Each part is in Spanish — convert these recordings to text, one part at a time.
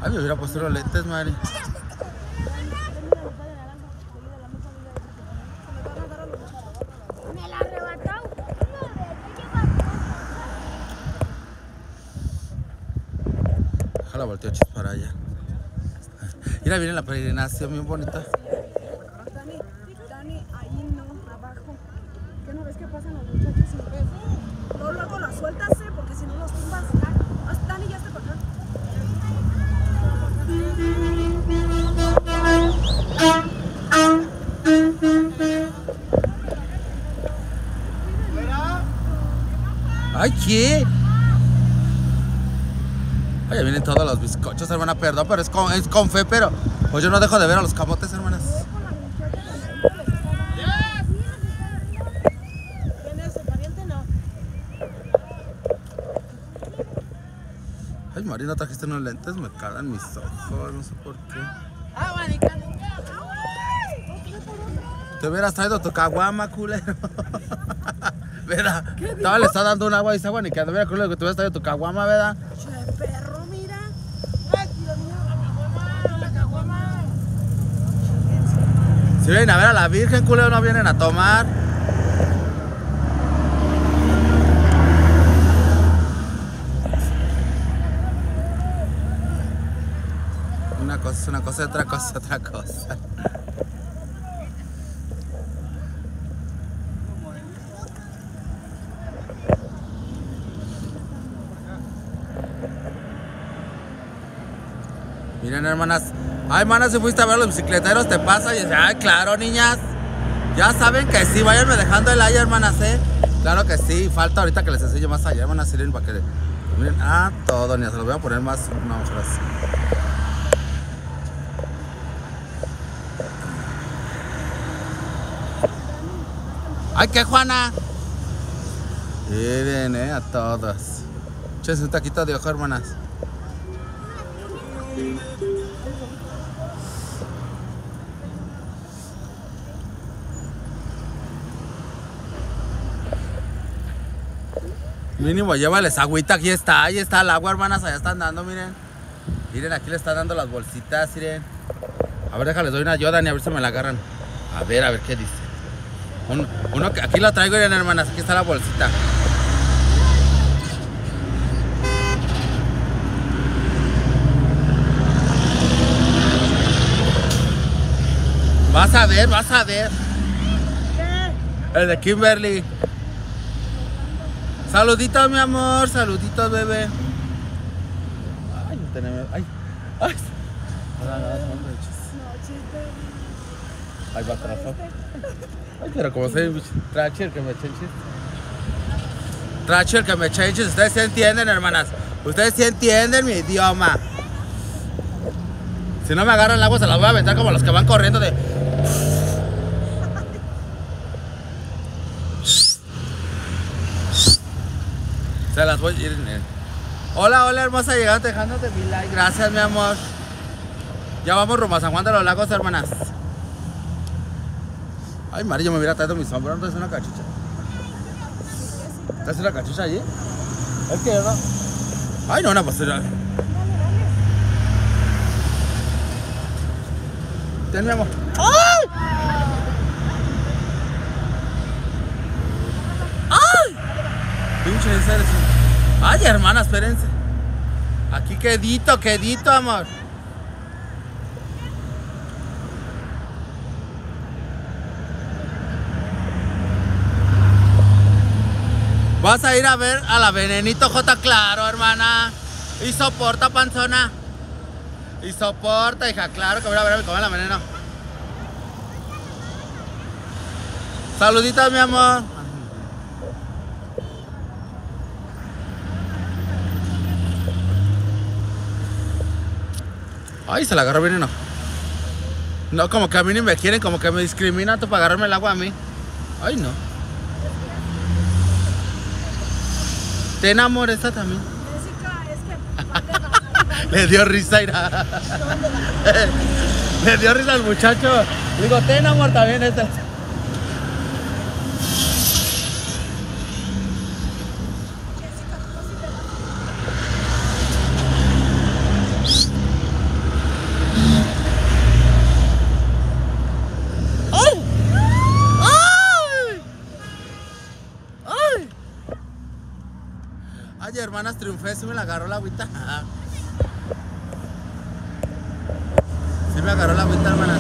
Ay, me hubiera puesto los lentes, Mari. Me la arrebató. Ojalá volteo para allá. Mira, viene la peregrinación bien bonita. Dani, ahí no, abajo. ¿Qué no ves que pasan los muchachos sin ver? Luego la sueltas, porque si no los tumbas. Dani, ya está para acá. Ay, ¿qué? Oye, vienen todos los bizcochos, hermana, perdón, pero es con fe, pero pues yo no dejo de ver a los camotes, hermanas. ¿Quién es el pariente? No. Ay, Marina, trajiste unos lentes, me cagan mis ojos, no sé por qué. Te hubieras traído tu caguama, culero. ¿Verdad? Estaba le está dando un agua y dice agua ni que mira, culero, que te hubieras traído tu caguama, ¿verdad? Che, perro, mira. Ay, Dios mío, la caguama. Si vienen a ver a la Virgen, culero, no vienen a tomar. Una cosa es una cosa, otra cosa es otra cosa. Miren, hermanas. Ay, hermanas, si fuiste a ver a los bicicleteros, te pasa y dice, ay, claro, niñas. Ya saben que sí, váyanme dejando el like, hermanas, Claro que sí, falta ahorita que les enseñe más allá, hermanas, miren, para que miren, todo, niñas, se los voy a poner más, no, gracias. Ay, ¿qué, Juana? Miren, a todas. Échense un taquito de ojo, hermanas. Mínimo, llévales agüita, ahí está el agua, hermanas, allá están dando, miren. Miren, aquí le están dando las bolsitas, miren. A ver, déjales doy una yo, Dani, a ver si me la agarran. A ver qué dice. Uno que aquí lo traigo, miren, hermanas, aquí está la bolsita. Vas a ver. ¿Qué? El de Kimberly. Saluditos, mi amor, saluditos, bebé. Ay, no tenemos. Ay. Ay, va atrás. Ay, pero como soy Tracher que me chenches. Tracher que me chenches. Ustedes sí entienden, hermanas. Ustedes sí entienden mi idioma. Si no me agarran el agua, se las voy a aventar como los que van corriendo de. Se las voy a ir. Hola, hermosa, llegando dejándote mi like. Gracias, mi amor. Ya vamos rumbo a San Juan de los Lagos, hermanas. Ay, Mari, yo me hubiera traído mi sombrero, entonces una cachucha. ¿Traes una cachucha allí? Es que yo no. Ay, no, pues. Ten, mi amor. ¡Ay! ¡Ay! Pinche en serio. Ay, hermana, espérense. Aquí quedito, amor. Vas a ir a ver a la Venenito J, claro, hermana. Y soporta, panzona. Y soporta, hija, claro que voy a ver a mi comer la Veneno. Saluditos, mi amor. Ay, se la agarró Veneno. No, como que a mí ni me quieren, como que me discriminan para agarrarme el agua a mí. Ay, no. ¿Te enamores esta también? Jessica, es que... Le dio risa, Ira. Le dio risa al muchacho. Digo, ten amor también esta. hermanas, triunfé, sí me la agarró la agüita. Sí me agarró la agüita, hermanas.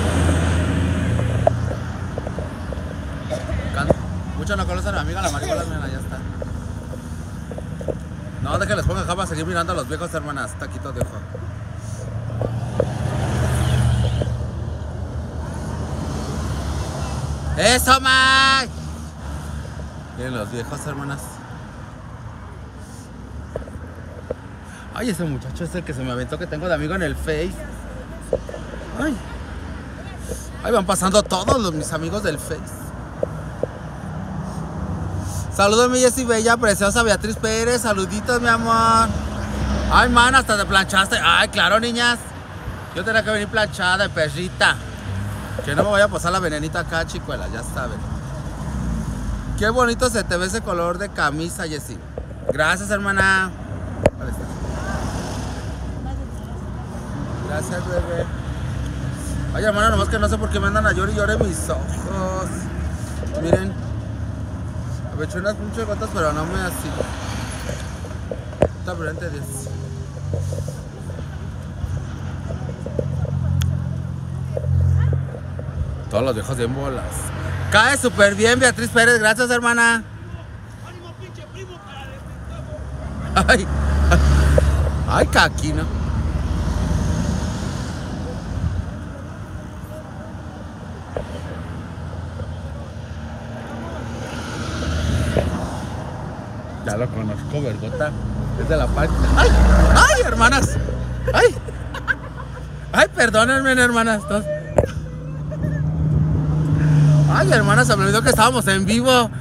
Muchos no conocen a mi amiga la marihuana, ya está. No, déjenles pongo acá para seguir mirando a los viejos, hermanas. Taquitos de ojo. ¡Eso, Mike! Miren los viejos, hermanas. Ay, ese muchacho es el que se me aventó que tengo de amigo en el Face. Ay. Ahí van pasando todos mis amigos del Face. Saludos, mi Jessy Bella, preciosa Beatriz Pérez. Saluditos, mi amor. Ay, man, hasta te planchaste. Ay, claro, niñas. Yo tenía que venir planchada de perrita. Que no me vaya a pasar la venenita acá, chicuela, ya saben. Qué bonito se te ve ese color de camisa, Jessy. Gracias, hermana. Vale, está. Gracias, bebé. Ay, hermana, nomás que no sé por qué me andan a llorar y llorar mis ojos. Miren. Me eché unas muchas gotas, pero no me así. Está brillante, Dios. Todos los viejos bien bolas. Cae súper bien, Beatriz Pérez. Gracias, hermana. ¡Ánimo, pinche primo! Ay, ay, caquino. Ya lo conozco, vergota. Es de la parte. ¡Ay! ¡Ay, hermanas! ¡Ay! ¡Ay, perdónenme, hermanas! ¡Ay, hermanas! Se me olvidó que estábamos en vivo.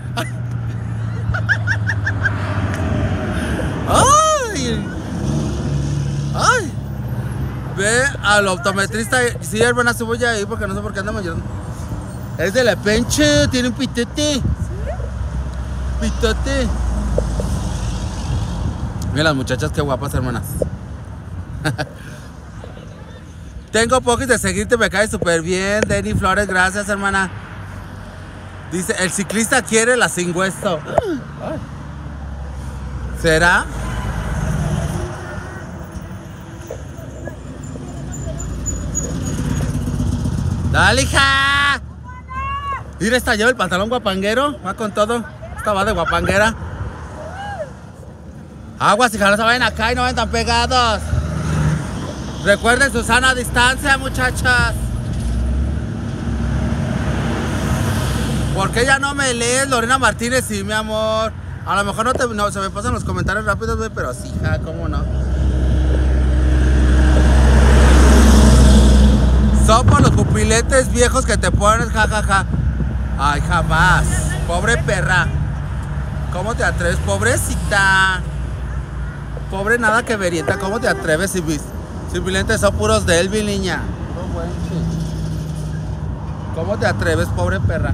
¡Ay! ¡Ay! Ve al optometrista. Sí, hermanas, se voy a ir porque no sé por qué andamos llorando. Es de la penche, tiene un pitote. Pitote. Miren las muchachas, qué guapas, hermanas. Tengo poquis de seguirte, me cae súper bien. Denny Flores, gracias, hermana. Dice, el ciclista quiere la sin hueso. ¿Será? ¡Dale, hija! Mira, esta lleva el pantalón guapanguero. Va con todo. Esta va de guapanguera. Aguas, hija, no se vayan acá y no vayan tan pegados. Recuerden su sana distancia, muchachas. ¿Por qué ya no me lees, Lorena Martínez? Sí, mi amor. A lo mejor no se me pasan los comentarios rápidos, pero sí, hija, ¿cómo no? Son por los pupiletes viejos que te pones, jajaja. Ay, jamás. Pobre perra. ¿Cómo te atreves? Pobrecita. Pobre nada que verienta. ¿Cómo te atreves? Simplemente son puros de Elvin, niña. ¿Cómo te atreves, pobre perra?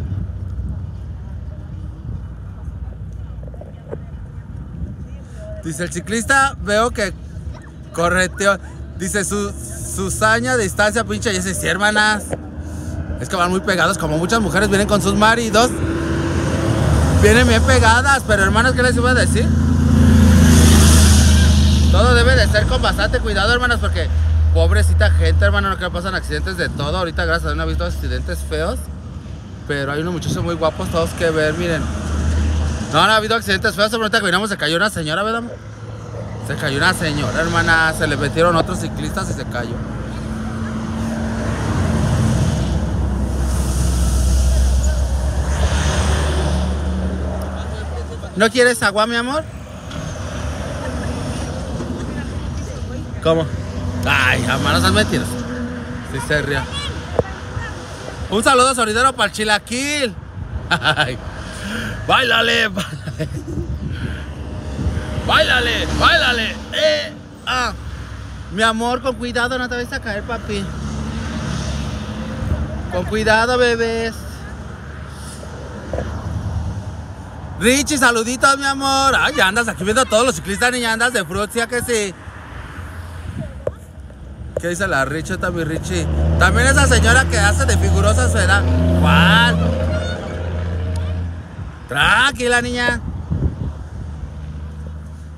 Dice el ciclista, veo que correteó. Dice su saña de distancia, pinche. Y dice, sí, hermanas. Es que van muy pegados, como muchas mujeres vienen con sus maridos. Vienen bien pegadas, pero hermanas, ¿qué les iba a decir? Todo debe de ser con bastante cuidado, hermanas, porque pobrecita gente, hermano, no que pasan accidentes de todo. Ahorita, gracias a Dios, no he visto accidentes feos, pero hay unos muchachos muy guapos, todos que ver, miren. No ha habido accidentes feos. Ahorita que vinimos se cayó una señora, ¿verdad? Se cayó una señora, hermana. Se le metieron otros ciclistas y se cayó. ¿No quieres agua, mi amor? ¿Cómo? Ay, jamás no seas mentiras. Sí se ría. Un saludo solidero para el chilaquil. Ay. ¡Báilale! ¡Báilale! ¡Báilale! ¡Báilale! Mi amor, con cuidado, no te vayas a caer, papi. Con cuidado, bebés. Richie, saluditos, mi amor. Ay, ya andas aquí viendo a todos los ciclistas, niña. Andas de frutia, que sí. ¿Qué dice la Richie? Está mi Richie. También esa señora que hace de figurosa su edad. ¿Cuál? Tranquila, niña.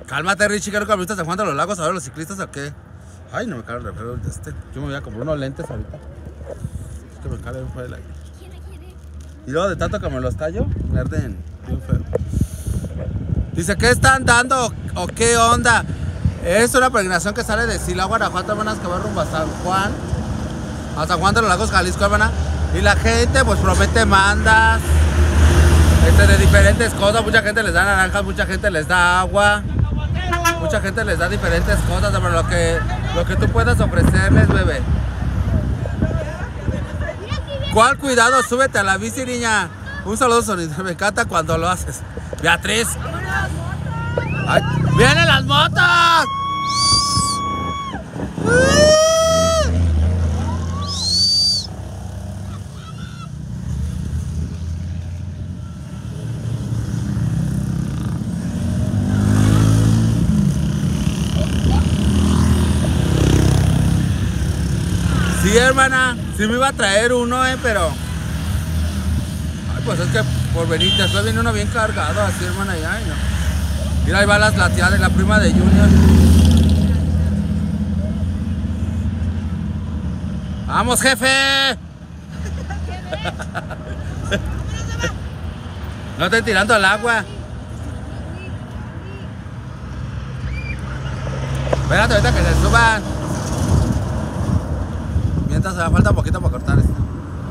Cálmate, Richie, creo que ahorita se Juan de los Lagos a ver los ciclistas o qué. Ay, no me cae el refresco de este. Yo me voy a comprar unos lentes ahorita. Es que me cae bien feo el aire. Y luego de tanto que me los tallo, me arden bien feo. Dice, ¿qué están dando o qué onda? Es una peregrinación que sale de Silao, Guanajuato, hermanas, que va rumbo a San Juan de los Lagos, Jalisco, hermana. Y la gente pues promete mandas de diferentes cosas. Mucha gente les da naranjas, mucha gente les da agua, mucha gente les da diferentes cosas, pero lo que tú puedas ofrecerles, bebé. ¿Cuál cuidado? Súbete a la bici, niña. Un saludo, sonido. Me encanta cuando lo haces. Beatriz. Ay, ¡vienen las motos! Sí, hermana, sí me iba a traer uno, pero... Ay, pues es que por venir, después viene uno bien cargado, así, hermana, y ay, no. Mira, ahí va la tía de la prima de Junior. ¡Vamos, jefe! No estén tirando al agua. Espérate, ahorita que se suban. Mientras me falta un poquito para cortar esto.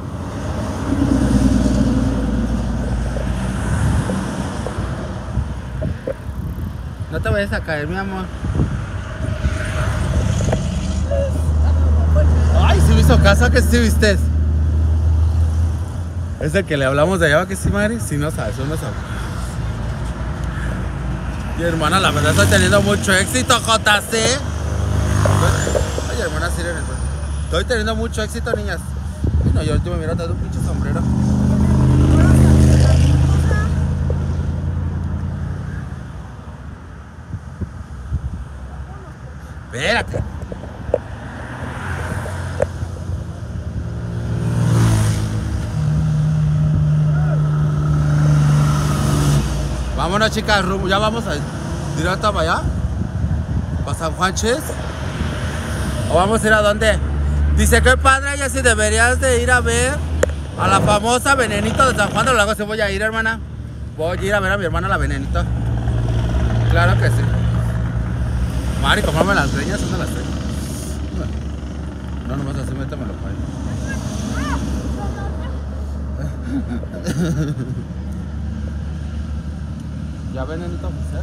No te vayas a caer, mi amor. Ay, si me hizo caso, que sí viste. Es el que le hablamos de allá, que sí, Mari. Si no sabes, uno sabe. Y hermana, la verdad estoy teniendo mucho éxito, JC. Ay, hermana, sí, estoy teniendo mucho éxito, niñas. Y no, yo último me hubiera dado un pinche sombrero. Espérate. Vámonos, chicas, ya vamos a directo para allá, para San Juanches. ¿O vamos a ir a dónde? Dice que padre, ella sí deberías de ir a ver a la famosa Venenito de San Juan de los Lagos. ¿Sí voy a ir, hermana? Voy a ir a ver a mi hermana la Venenito. Claro que sí. Mari, comprame las greñas, ¿dónde las tengo? No, nomás así, métemelo para ahí. ¿Ya Venenito oficial?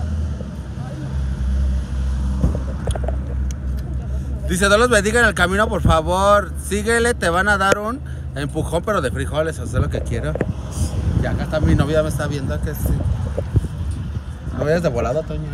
Dice, Dios los bendiga en el camino, por favor. Síguele, te van a dar un empujón, pero de frijoles, eso es lo que quiero. Y acá está mi novia, me está viendo que sí. No vayas de volada, Toña.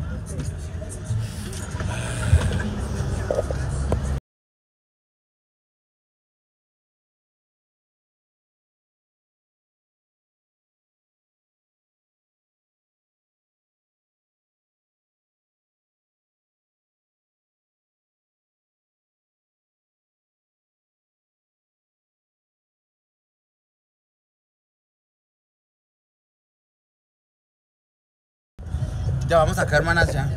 Ya vamos acá, hermanas, ya.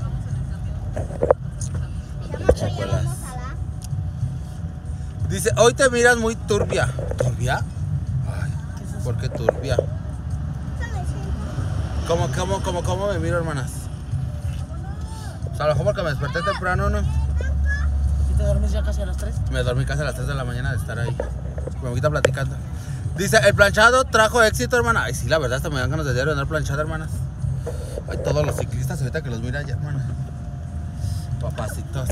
Dice, hoy te miras muy turbia. ¿Turbia? Ay, ¿por qué turbia? ¿Cómo me miro, hermanas? O sea, a lo mejor porque me desperté temprano, ¿no? ¿Y te dormís ya casi a las 3? Me dormí casi a las 3 de la mañana de estar ahí. Me voy a platicando. Dice, el planchado trajo éxito, hermana. Ay, sí, la verdad, hasta me dan ganas de diario andar planchada, hermanas. Ay, todos los ciclistas ahorita que los mira ya, hermana. Papacitos.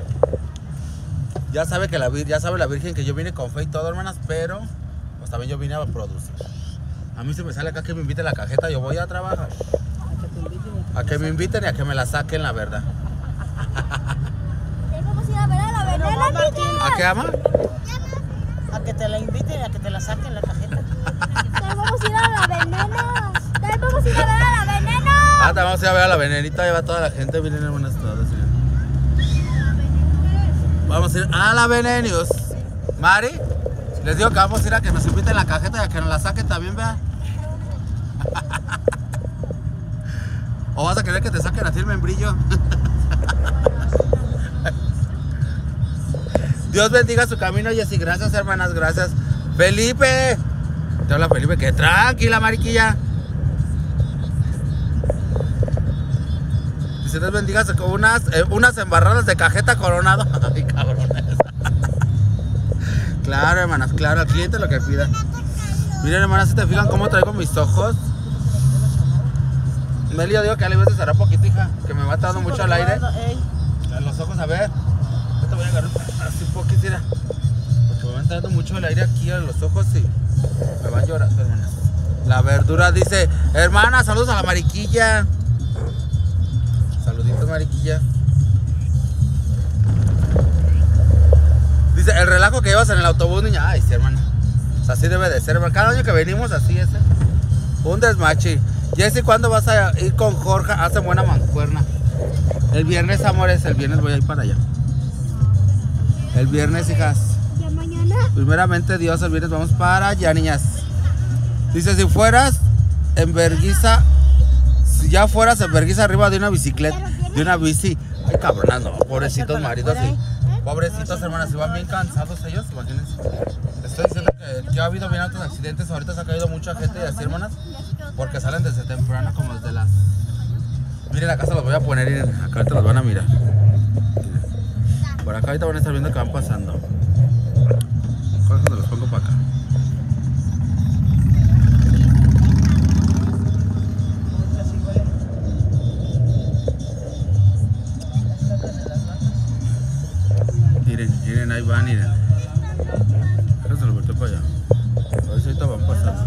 Ya sabe la Virgen que yo vine con fe y todo, hermanas, pero pues también yo vine a producir. A mí se me sale acá que me inviten la cajeta, yo voy a trabajar. A que me inviten y a que me la saquen, la verdad. Vamos a ir a ver a la Veneno, ¿A qué, ama? A que te la inviten y a que te la saquen la cajeta. Vamos a ir a la Veneno. Vamos a ir a ver a la Veneno. Ah, vamos a ir a ver a la Venenita, ahí va toda la gente, miren, hermanas, todas. Vamos a ir a la Venenius. Mari, les digo que vamos a ir a que nos inviten la cajeta y a que nos la saquen también, vea. ¿O vas a querer que te saquen a ti el membrillo? Dios bendiga su camino, Jessy. Gracias, hermanas, gracias. Felipe. Te habla Felipe, que tranquila, mariquilla. Dice, Dios bendiga con unas embarradas de cajeta Coronado. Ay, cabrones. Claro, hermanas, claro, al cliente lo que pida. Miren, hermanas, si te fijan cómo traigo mis ojos. Meli, yo digo que a veces será poquito, hija, que me va dando mucho al aire. En los ojos, a ver. Yo te voy a agarrar así un poquito, mira. Porque me va entrando mucho el aire aquí en los ojos y me van llorando, hermanas. La verdura dice, hermana, saludos a la mariquilla. Saluditos, mariquilla. Dice, el relajo que llevas en el autobús, niña. Ay, sí, hermana. O sea, así debe de ser, hermana. Cada año que venimos así es. Un desmachi. Jessy, ¿cuándo vas a ir con Jorge? Hace buena mancuerna. El viernes, amores, el viernes voy a ir para allá. El viernes, hijas. ¿Ya mañana? Primeramente Dios, el viernes vamos para allá, niñas. Dice, si fueras en vergüenza, si ya fueras en vergüenza arriba de una bicicleta, de una bici. Ay, cabronas, no, pobrecitos maridos, sí. Pobrecitos hermanas, si van bien cansados ellos, imagínense. Estoy diciendo que ha habido bien altos accidentes, ahorita se ha caído mucha gente y así, hermanas, porque salen desde temprano, como desde las... Miren, acá se los voy a poner y acá ahorita los van a mirar. Por acá ahorita van a estar viendo que van pasando. Cuando los pongo para acá. Miren, ahí van, miren. Ahora se lo volteo para allá. A ver si ahorita van pasando.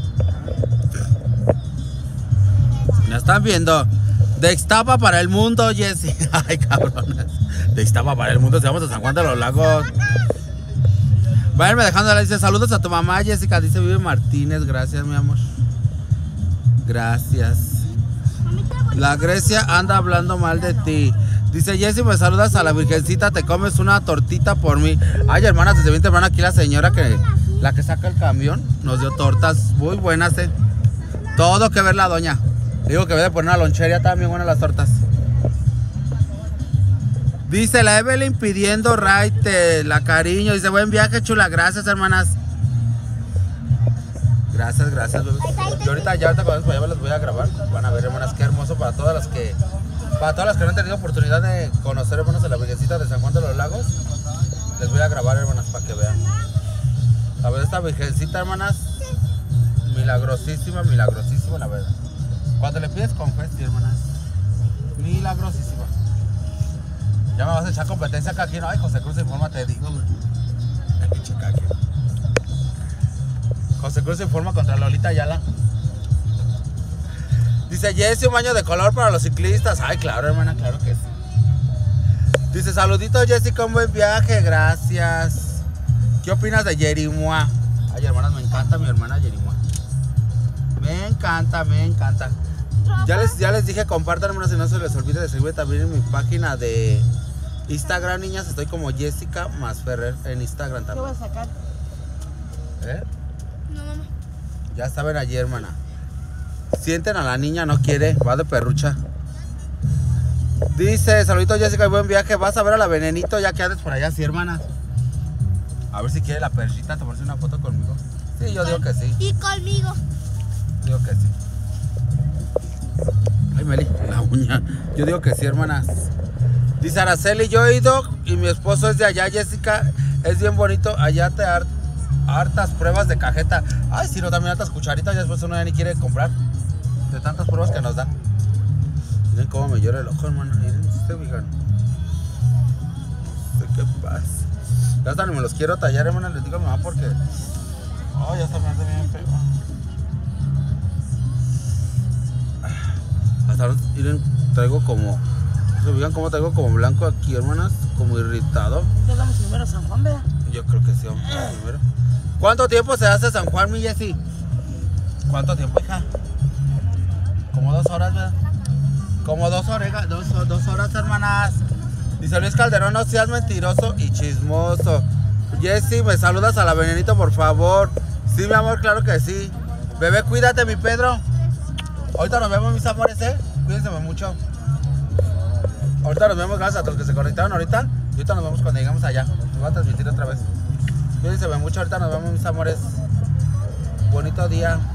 Miren. ¿Me están viendo? De Ixtapa para el mundo, Jessy. Ay, cabrones. De Ixtapa para el mundo, si vamos a San Juan de los Lagos. Váyanme dejando, dice, saludos a tu mamá, Jessica. Dice, Vive Martínez, gracias, mi amor. Gracias. La Grecia anda hablando mal de ti. Dice, Jessy, me saludas a la Virgencita, te comes una tortita por mí. Ay, hermanas, desde bien temprano aquí la señora la que saca el camión nos dio tortas muy buenas, Todo que ver la doña. Digo que voy a poner una lonchería también buenas las tortas. Dice la Evelyn pidiendo raite, la cariño. Dice, buen viaje, chula. Gracias, hermanas. Gracias, gracias, bebés. Y ahorita cuando vamos para allá les voy a grabar. Van a ver, hermanas, qué hermoso para todas las que no han tenido oportunidad de conocer, hermanos, a la Virgencita de San Juan de los Lagos. Les voy a grabar, hermanas, para que vean. A ver, esta Virgencita, hermanas, milagrosísima, milagrosísima, la verdad. Cuando le pides con fe, sí, hermanas, milagrosísima. Ya me vas a echar competencia acá aquí, ¿no? Ay, José Cruz Informa, te digo, güey. José Cruz Informa contra Lolita Ayala. Dice, Jessy, un baño de color para los ciclistas. Ay, claro, hermana, claro que sí. Dice, saluditos, Jessy, con buen viaje, gracias. ¿Qué opinas de Yerimua? Ay, hermanas, me encanta mi hermana Yerimua. Me encanta, me encanta. Ya les dije, compartan, hermanas, y no se les olvide de seguirme también en mi página de Instagram, niñas. Estoy como Jessica más Ferrer en Instagram también. ¿Qué vas a sacar? No, mamá. Ya saben ayer, hermana. Sienten a la niña, no quiere, va de perrucha. Dice, saluditos, Jessica, y buen viaje. Vas a ver a la Venenito ya que andes por allá, sí, hermanas. A ver si quiere la perrita tomarse una foto conmigo. Sí, yo digo que sí. Y conmigo. Digo que sí. Ay, Meli, la uña. Yo digo que sí, hermanas. Dice Araceli, yo he ido y mi esposo es de allá, Jessica. Es bien bonito. Allá te hartas pruebas de cajeta. Ay, si no, también hartas cucharitas. Ya después uno ya ni quiere comprar. De tantas pruebas que nos dan. Miren cómo me llora el ojo, hermano. Miren, se fijan. No sé qué pasa. Ya hasta ni me los quiero tallar, hermano. Les digo a mi mamá porque... Ay, ya está me hace bien feo. Hasta ahora, miren, traigo como... ¿Se fijan cómo traigo como blanco aquí, hermanas? Como irritado. Entonces vamos primero a San Juan, ¿verdad? Yo creo que sí, vamos primero. ¿Cuánto tiempo se hace San Juan, mi Jessy? ¿Cuánto tiempo, hija? Como 2 horas, ¿verdad? Como 2 horas, 2 horas, hermanas. Dice Luis Calderón, no seas mentiroso y chismoso. Jessy, me saludas a la Venenito, por favor. Sí, mi amor, claro que sí. Bebé, cuídate, mi Pedro. Ahorita nos vemos, mis amores, Cuídense mucho. Ahorita nos vemos, gracias a todos los que se conectaron ahorita. Y ahorita nos vemos cuando llegamos allá. Nos voy a transmitir otra vez. Cuídense mucho, ahorita nos vemos, mis amores. Bonito día.